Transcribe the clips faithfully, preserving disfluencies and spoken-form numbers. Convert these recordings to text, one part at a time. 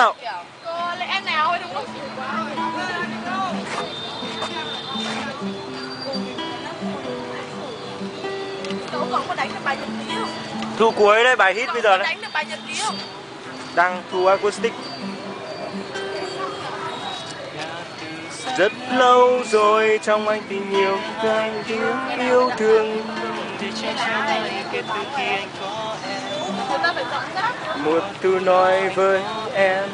nào. Cô lẽ nào thôi đúng không? Cậu còn có đánh được bài nhật ký không? Thu cuối đấy, bài hit bây giờ đấy. Đánh được bài nhật ký không? Đang thu acoustic. Rất lâu rồi trong anh tình yêu anh tiếng yêu thương. Một thứ nói với em,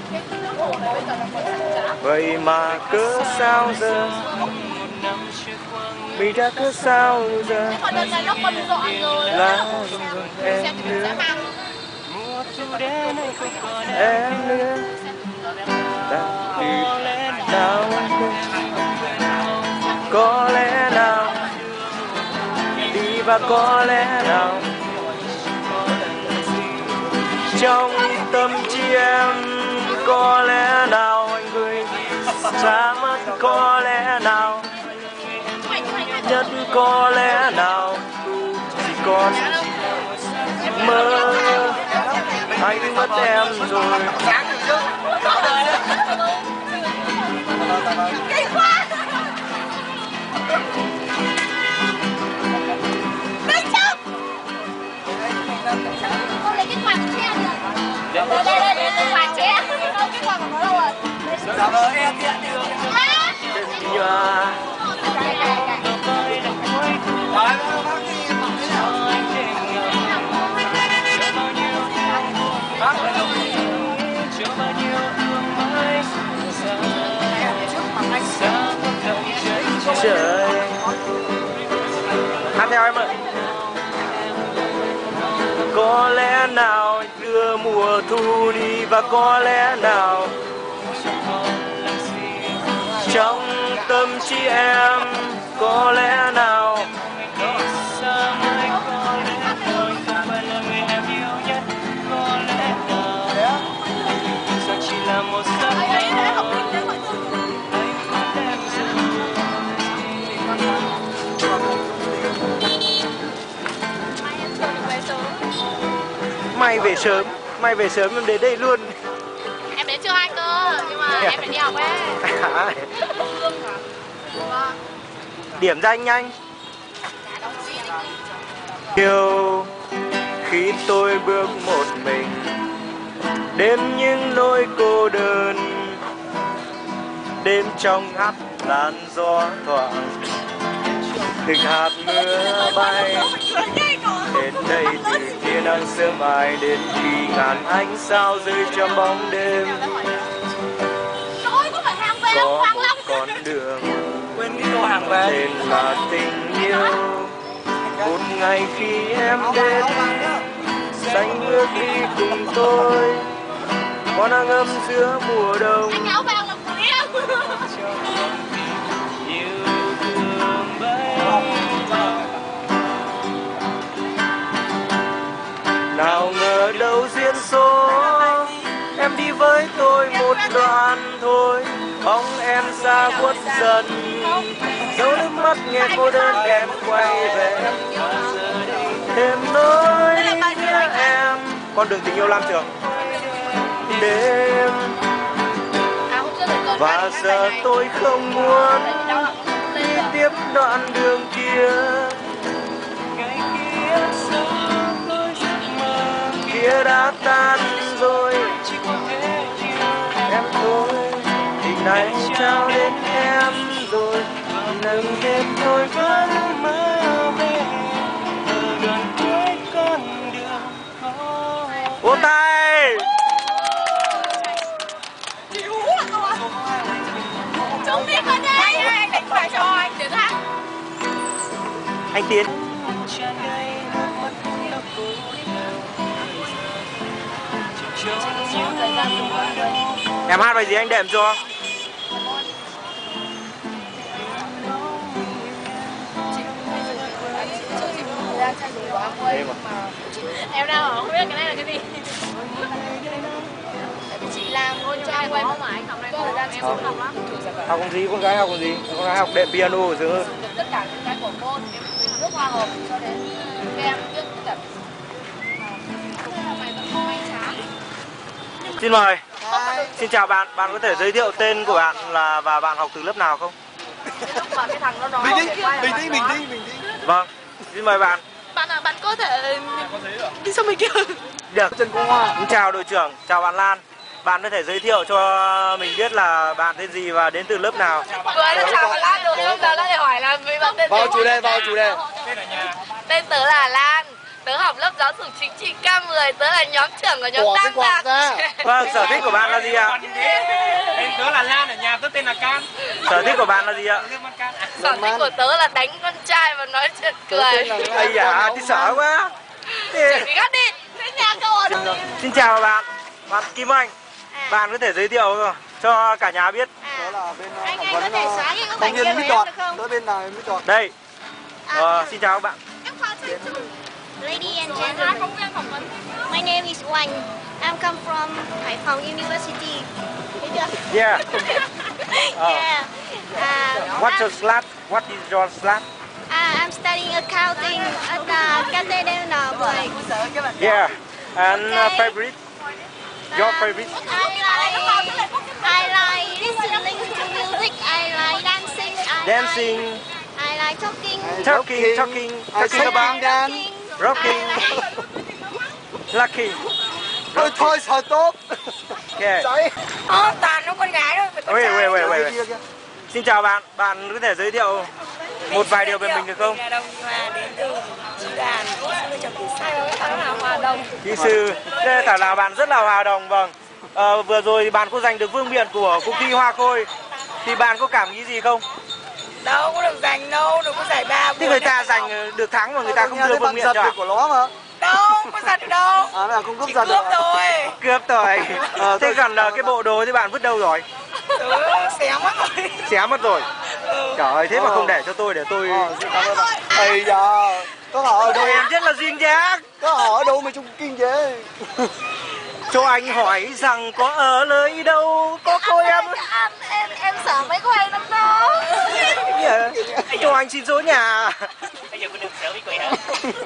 vậy mà cớ sao giờ mình đã cớ sao giờ là em nữa, em nữa đã đi nào, có lẽ nào đi và có lẽ nào trong tâm trí em, có lẽ nào anh gửi xa mất, có lẽ nào nhất, có lẽ nào chỉ còn mơ anh mất em rồi. Con lấy cái quạt che được. Đây đây đây, đây cái quạt che. Đâu cái quạt của nó đâu rồi? Dạ vâng, em tiện được. Nhòa. Trời, hát theo em ơi. Có lẽ nào anh đưa mùa thu đi và có lẽ nào trong tâm trí em, có lẽ nào chỉ là một giấc mày về sớm, mày về sớm em đến đây luôn. Em đến chưa anh cơ, nhưng mà em phải đi học ấy. Điểm danh nhanh. Yêu khi tôi bước một mình, đêm những nỗi cô đơn, đêm trong ngắt làn gió thoảng, từng hạt mưa bay đến đây từ tia nắng sớm mai, đến khi ngàn ánh sao rơi trong bóng đêm. Có một con đường tên là tình yêu, một ngày khi em đến xanh bước đi cùng tôi, có nắng ấm giữa mùa đông. Nào ngờ đâu duyên số, em đi với tôi một đoạn thôi, bóng em xa khuất dần, dấu nước mắt nghe cô đơn em quay về, thêm nỗi nhớ em. Con đường tình yêu Lam Trường. Đêm và giờ tôi không muốn đi tiếp đoạn đường kia, kia đã tan rồi, em thôi tình này trao đến em rồi, nâng thêm tôi vẫn mơ về ở gần cuối con đường. Vỗ tay. Chúng biết con đấy, anh đánh phải cho anh Tiến hát. Anh Tiến. Em hát bài gì anh đệm cho? Em đang không biết cái này là cái gì. Chị làm ngôi cho em quên không mà anh học này có đang em không học lắm. Học còn gì, con gái học còn gì? Con gái học đệm piano ở giữa hơn. Tất cả những cái của môn, em nước hoa hợp cho đến em biết tất cả. Xin mời. Không Xin chào bạn, bạn có thể giới thiệu tên của bạn là và bạn học từ lớp nào không? Cái thằng nó nói Bình tĩnh, bình tĩnh, bình tĩnh, bình tĩnh. Vâng, xin mời bạn. Bạn à, bạn có thể đi sau mình kia. Được. Trần Quang Hoa. Xin chào đội trưởng, chào bạn Lan. Bạn có thể giới thiệu cho mình biết là bạn tên gì và đến từ lớp nào? Vừa đã chào bạn Lan rồi, bây giờ lại hỏi là vì bạn tên Vào chủ đề, vào chủ đề. Tên tớ là Lan. Tớ học lớp giáo dục chính trị K mười, tớ là nhóm trưởng của nhóm Bỏ cái Tam quạt Lạc. ra. Vâng, sở thích của bạn là gì ạ? Tên tớ là Lan, ở nhà tớ tên là Can. Sở thích của bạn là gì ạ? Sở thích của tớ là đánh con trai và nói chuyện cười. Ây da, thì sợ quá. Chuẩn bị gắt đi, đến nhà cậu rồi. Xin chào bạn, bạn Kim Anh. Bạn có thể giới thiệu cho cả nhà biết. Đó là bên uh, Anh, phỏng anh vấn có thể xóa những cái phóng khoảnh viên kia Mỹ của Đoạt. em được không? Tới bên này Mỹ Đoạt. Đây. Ờ, xin chào các bạn. Em khó chơi chứ. Lady and gentlemen, my name is Oanh. I'm come from Hải Phòng University. Thấy chưa? Yeah. Yeah. Uh, What's your slot? What is your slot? uh, I'm studying accounting at uh, K T D N mười. Yeah. And uh, favorite? Your favorite? I like, I like listening to music. I like dancing. I Dancing, Like, I like talking. talking, talking, I talking sing about dance. rocking, lucky. Thôi thôi sợ tốt. Okay. Cháy. Ờ, toàn nó con gái thôi. Wait, wait, wait, Cháy wait. kia kìa. Xin chào bạn, bạn có thể giới thiệu một vài điều về mình được không? Là Đồng Hòa đến từ Chị Đàn, kỹ sư trong kỹ sư. Thằng nào hòa đồng. Kỹ sư, thế thảo nào bạn rất là hòa đồng, vâng. Ờ, vừa rồi thì bạn có giành được vương miện của cuộc thi Hoa Khôi, thì bạn có cảm nghĩ gì không? Đâu có được giành đâu, đâu có giải ba. Thì người ta giành được thắng mà người ta không Nghe đưa thấy vương bạn miện giật cho được ạ. của nó mà. Đâu, có giật được đâu. À là không cướp Chỉ giật cướp được. thôi. Cướp rồi. Ờ, Thế thôi. còn là cái bộ đồ thì bạn vứt đâu rồi? Tớ xé mất rồi. Xé mất rồi. Trời ơi, thế mà Ờ. không để cho tôi để tôi... Ờ, xin cảm ơn bạn. Ây da. Có họ ở đâu? Em rất là duyên dáng. Có họ ở đâu mà chung kinh thế? Cho anh hỏi rằng có ở nơi đâu có cô em. Em, em, em sợ mấy cô em lắm đó. Yeah. Cho anh xin số nhà. Bây giờ cô đừng sợ với quỷ hả?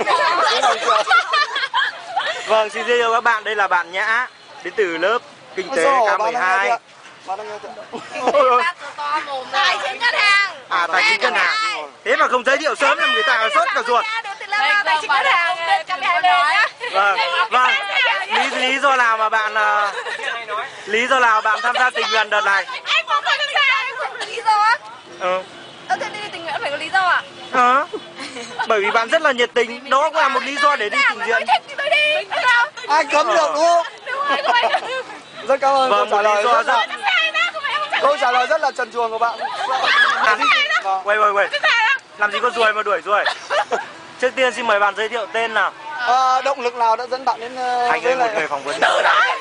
Vâng, xin giới thiệu các bạn, đây là bạn Nhã, đến từ lớp Kinh tế K mười hai. Bạn đang nghe kìa. Ôi ôi. To mồm tài chính ngân hàng. À, tài chính ngân hàng. Thế mà không giới thiệu sớm làm người ta sốt cả ruột. Tài chính ngân hàng K mười hai nói. Vâng, vâng. Lý lý do nào mà bạn uh, lý do nào bạn tham gia tình nguyện đợt này? Anh không phải tham gia, anh không có lý do á. Ừ. Ơ thế đi tình nguyện phải có lý do à? Ờ. Bởi vì bạn rất là nhiệt tình, đó cũng là một lý do để đi trình diện. Thích thì tôi đi. Sao? Ai cấm được đúng không? Đúng rồi, không phải. Rất cảm ơn Vâng, câu trả một lý lời do rất là rất- câu trả lời rất là trần truồng của bạn. À, Vâng. Quay quay quay. Làm gì có ruồi mà đuổi ruồi. Trước tiên xin mời bạn giới thiệu tên nào. À, động lực nào đã dẫn bạn đến uh, Thành ơi, một người phỏng vấn đỡ đã.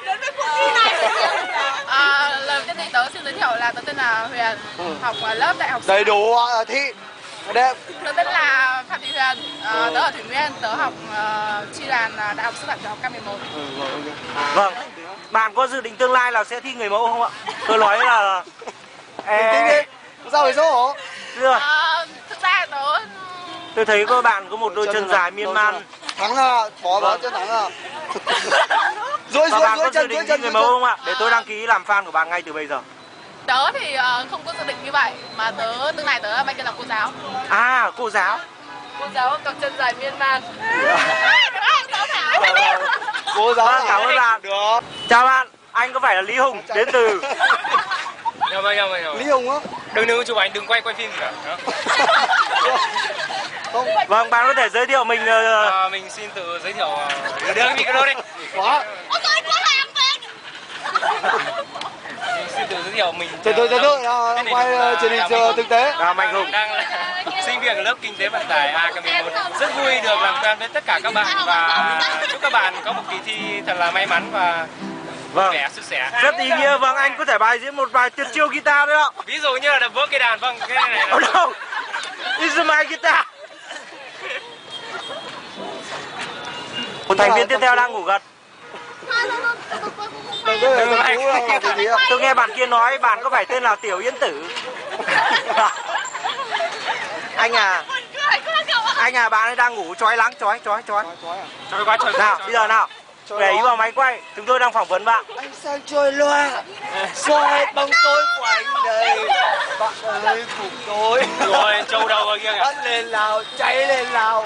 À, lời đầu tiên thì tớ xin giới thiệu là tớ tên là Huyền, học ở lớp đại học đầy đủ uh, thị đẹp. Tớ tên là Phạm Thị Huyền, à, tớ ở Thủy Nguyên, tớ học uh, chi đoàn uh, đại học sư phạm tiểu học K mười một. Vâng. Bạn có dự định tương lai là sẽ thi người mẫu không ạ? Tôi nói là Bình tĩnh đi. Sao phải xấu hổ? Chưa. À, thực ra tớ Tôi thấy các bạn có một đôi chân dài miên man. Thắng à, bỏ vào chân thắng à. Dối Và dối bạn dối có dự chân định dối thi chân người dối mẫu chân. không ạ? Để tôi đăng ký làm fan của bạn ngay từ bây giờ. tớ thì uh, không có dự định như vậy, mà tớ tương lai tớ mong là cô giáo. À, cô giáo. Cô giáo cặp chân dài miên man. Cô giáo Vâng, cảm ơn bạn. được. Chào bạn, anh có phải là Lý Hùng đến từ Dạ vâng, dạ vâng. Lý Hùng á? Đừng đừng chụp ảnh, đừng quay quay phim gì cả. Không. Vâng, bạn có thể giới thiệu mình. uh, À, mình xin tự giới thiệu. Đưa đưa cái micro đi. Quá. Mình xin tự giới thiệu mình. Từ từ từ từ à, Cái này quay là- uh, truyền hình là uh, mình- thực tế. À, Mạnh Hùng. Đang là sinh viên ở lớp kinh tế vận tải A K mười một. Rất vui được làm quen với tất cả các bạn và chúc các bạn có một kỳ thi thật là may mắn và Vâng, vẻ sức sẻ. rất ý nghĩa. Vâng, anh có thể bài diễn một vài tuyệt chiêu guitar đấy ạ. Ví dụ như là đập vỡ cây đàn, vâng, cái này Oh là... no, it's my guitar. Một thành viên tiếp theo đang ngủ gật. Đây là thằng chú đang làm cái gì ạ? Tôi nghe bạn kia nói bạn có phải tên là Tiểu Yên Tử. Anh à, anh à, bạn ấy đang ngủ chói lắng, chói, chói, chói. Chói à? Trời quá trời. Nào, bây giờ nào, để ý vào máy quay, chúng tôi đang phỏng vấn bạn. Anh sang chơi loa, xoa hết bóng tối của anh đây. Bạn ơi phục tôi. Rồi châu đâu ở kia kìa. Bắt lên nào, cháy lên nào.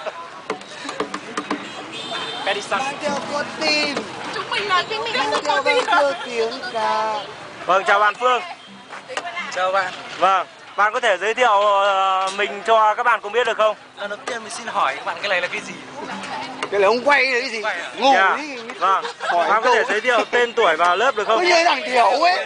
Cái đi xăng. Mang theo con tim, Chúng mình là chúng mình mang theo bao nhiêu tiếng ca. Vâng, chào bạn Phương. Chào bạn. Vâng, bạn có thể giới thiệu uh, mình cho các bạn cùng biết được không? Lần đầu tiên mình xin hỏi các bạn cái này là cái gì? Cái này ông quay là cái gì? Ngủ Yeah. đi. Vâng, Hỏi bạn có câu. thể giới thiệu tên tuổi vào lớp được không? Ôi như thằng Thiểu ấy.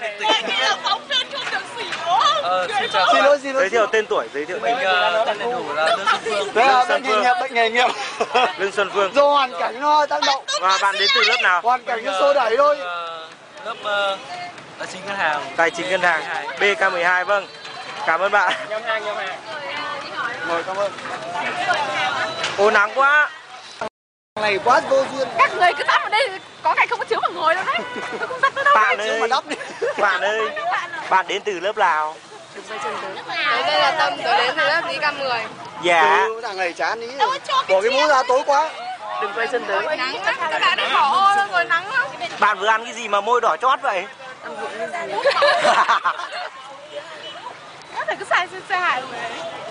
Ờ, xin chào các Xin bạn. lỗi, xin lỗi. Giới thiệu tên tuổi, giới thiệu Mình tên. uh, tên đầy đủ là Lương Xuân Phương. Đấy là Lương Xuân bệnh nghề Phương. nghiệp, bệnh nghề nghiệp. Lương Xuân Phương. Do hoàn cảnh nó tác động, Và bạn đến từ lớp nào? hoàn cảnh nó xô đẩy thôi. Uh, lớp uh, tài chính ngân hàng. Tài chính ngân hàng B K mười hai. Vâng, cảm ơn bạn. Nhóm hàng, nhóm hàng. Rồi, cảm ơn. Ô nắng quá. Này quá vô duyên. Các người cứ tắt vào đây, có ngày không có chiếu mà ngồi đâu đấy. Tôi không tắt nữa đâu. Bạn Mà ơi, đắp đi. bạn ơi, bạn đến từ lớp nào? Đây là Tâm, tôi đến từ lớp lý K mười. Dạ. Ừ, thằng này chán ý. Bỏ cái mũ ra tối quá. Đừng quay chân tới. Nắng lắm, các bạn đi bỏ ô luôn rồi nắng lắm. Bạn vừa ăn cái gì mà môi đỏ chót vậy? Các thầy cứ sai sai sai hại rồi.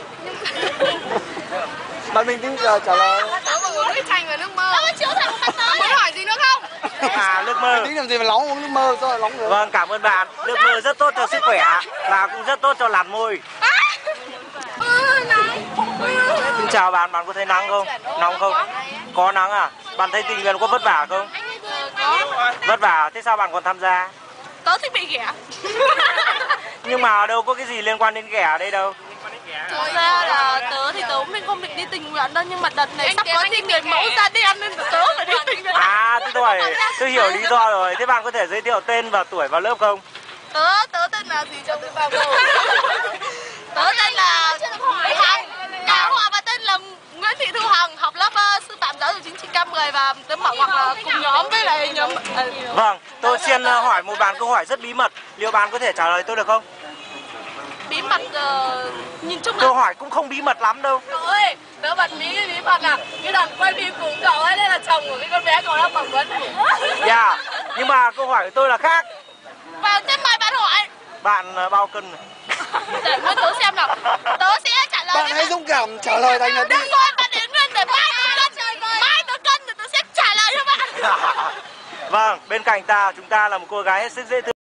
Bạn mình tính giờ trả lời. Tớ mà uống cái chanh và nước mơ. Tớ chiếu thằng mặt tới. Muốn hỏi gì nữa không? À, nước mơ. Tính làm gì mà nóng uống nước mơ rồi nóng nữa. Vâng, cảm ơn bạn. Nước mơ rất tốt cho sức khỏe và cũng rất tốt cho làn môi. Xin chào bạn, bạn có thấy nắng không? Nóng không? Có nắng à? Bạn thấy tình nguyện có vất vả không? Có. Vất vả, thế sao bạn còn tham gia? Tớ thích bị ghẻ. Nhưng mà đâu có cái gì liên quan đến ghẻ ở đây đâu. Thực ra là tớ thì tớ mình không định đi tình nguyện đâu, nhưng mà đợt này sắp có thi người mẫu da đen nên tớ phải đi tình nguyện. À, thế tôi, tôi hiểu lý do rồi. Thế bạn có thể giới thiệu tên và tuổi vào lớp không? Tớ tớ tên là gì cho tôi vào cô? Tớ tên là Thu Hằng, nhà họ và tên là Nguyễn Thị Thu Hằng, học lớp uh, sư phạm giáo dục chính trị K mười và tớ mở ngoặc là cùng nhóm với lại nhóm. Uh, Vâng, tôi xin hỏi một bạn câu hỏi rất bí mật. Liệu bạn có thể trả lời tôi được không? bí mật uh, nhìn chung là. Câu hỏi cũng không bí mật lắm đâu. Cậu ơi, tớ bật mí cái bí mật là cái đợt quay phim cùng cậu ấy, đây là chồng của cái con bé cậu đang phỏng vấn. Dạ, nhưng mà câu hỏi của tôi là khác. Vào trên bài bạn hỏi. Bạn uh, bao cân? Để nguyên tớ xem nào. Tớ sẽ trả lời. Bạn hãy dũng cảm trả lời thành là đi. Đừng rồi, bạn để nguyên để mai tớ cân. Mai tớ cân thì tớ sẽ trả lời cho bạn. Vâng, bên cạnh ta chúng ta là một cô gái hết sức dễ thương.